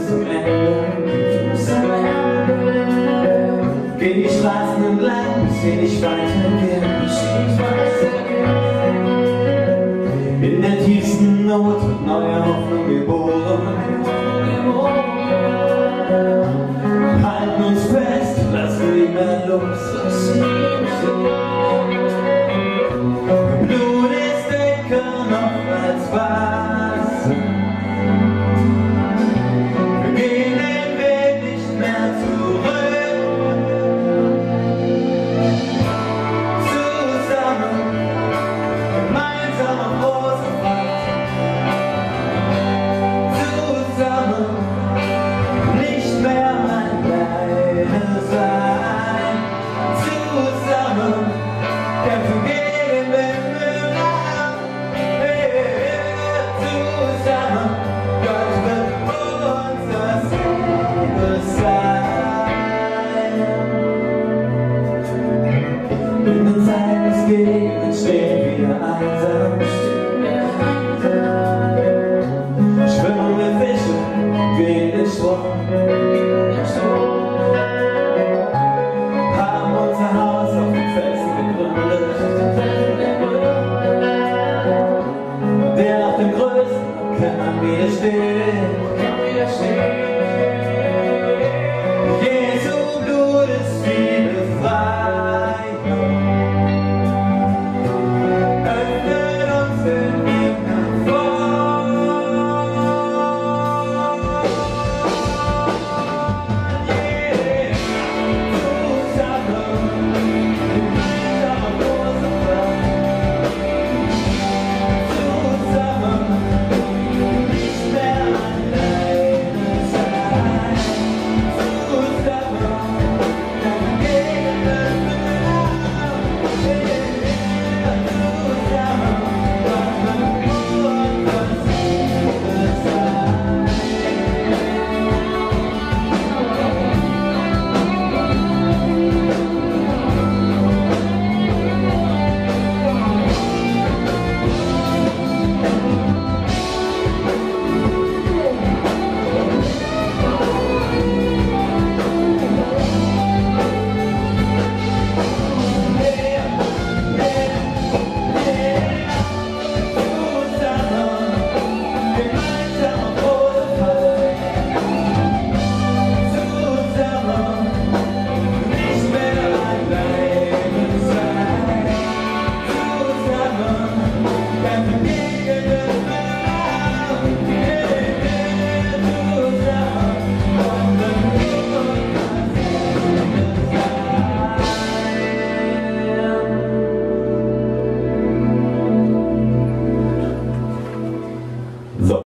zum Ende. Geh die Straßen entlang, bis wir nicht weitergehen. In der tiefsten Not wird neue Hoffnung geboren. Halten uns fest, lassen nie mehr los. Blut ist dicker noch als Wasser. Wir gehen den Weg nicht mehr zurück. Zusammen, gemeinsam auf großer Fahrt. Zusammen, nicht mehr alleine sein. Zusammen, kämpfen gegen den Müller. Zusammen, Gott wird unser Segen sein. In den Zeiten des Gegens stehen wir einsam. Schwimmen wir Fische wie in den Strom. Haben unser Haus auf dem Felsen gegründet. Der auf dem Größten kann man widerstehen. Jesu Blut ist wie Befreiung. Öffnet uns den Weg nach vorn.